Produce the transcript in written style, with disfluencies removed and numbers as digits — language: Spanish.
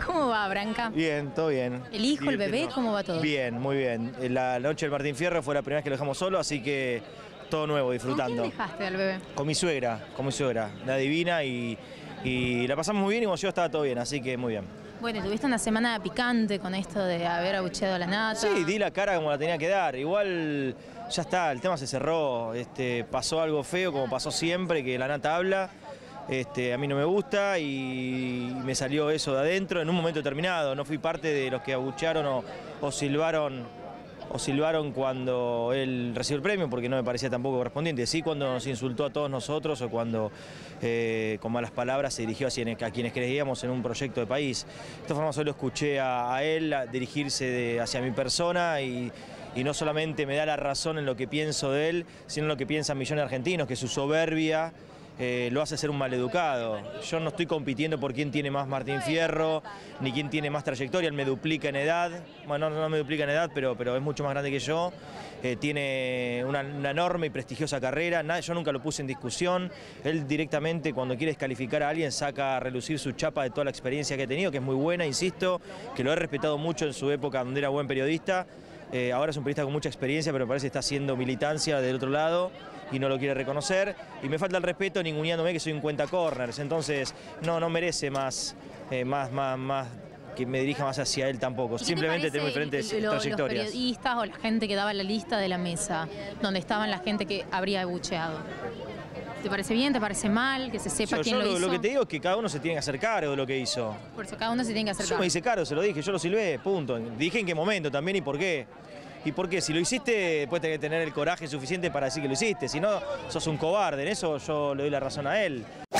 ¿Cómo va, Branca? Bien, todo bien. ¿El hijo, el bebé, cómo va todo? Bien, muy bien. La noche del Martín Fierro fue la primera vez que lo dejamos solo, así que todo nuevo, disfrutando. ¿Con quién dejaste al bebé? Con mi suegra, la divina, y la pasamos muy bien y como yo estaba todo bien, así que muy bien. Bueno, tuviste una semana picante con esto de haber abucheado a la nata. Sí, di la cara como la tenía que dar. Igual ya está, el tema se cerró. Pasó algo feo, como pasó siempre, que la nata habla. A mí no me gusta y me salió eso de adentro en un momento determinado. No fui parte de los que abuchearon o silbaron cuando él recibió el premio, porque no me parecía tampoco correspondiente. Sí, cuando nos insultó a todos nosotros o cuando con malas palabras se dirigió a quienes creíamos en un proyecto de país. De esta forma solo escuché a él dirigirse hacia mi persona y no solamente me da la razón en lo que pienso de él, sino en lo que piensan millones de argentinos, que su soberbia lo hace ser un maleducado. Yo no estoy compitiendo por quién tiene más Martín Fierro, ni quién tiene más trayectoria, él me duplica en edad, bueno, no me duplica en edad, pero es mucho más grande que yo, tiene una enorme y prestigiosa carrera, yo nunca lo puse en discusión, él directamente cuando quiere descalificar a alguien saca a relucir su chapa de toda la experiencia que ha tenido, que es muy buena, insisto, que lo he respetado mucho en su época donde era buen periodista. Ahora es un periodista con mucha experiencia, pero parece que está haciendo militancia del otro lado y no lo quiere reconocer. Y me falta el respeto ninguneándome que soy un cuenta corners, entonces no merece más que me dirija más hacia él tampoco. Simplemente tenemos diferentes trayectorias. Los periodistas o la gente que daba la lista de la mesa, donde estaban la gente que habría abucheado. ¿Te parece bien? ¿Te parece mal? Que se sepa quién lo hizo. Lo que te digo es que cada uno se tiene que hacer cargo de lo que hizo. Por eso cada uno se tiene que hacer cargo. Yo me hice cargo, se lo dije, yo lo silbé, punto. Dije en qué momento también y por qué. ¿Y por qué? Si lo hiciste, después tenés que tener el coraje suficiente para decir que lo hiciste. Si no, sos un cobarde. En eso yo le doy la razón a él.